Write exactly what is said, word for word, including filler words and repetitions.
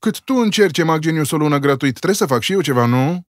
Cât tu încerci Mag Genius o lună gratuit, trebuie să fac și eu ceva, nu?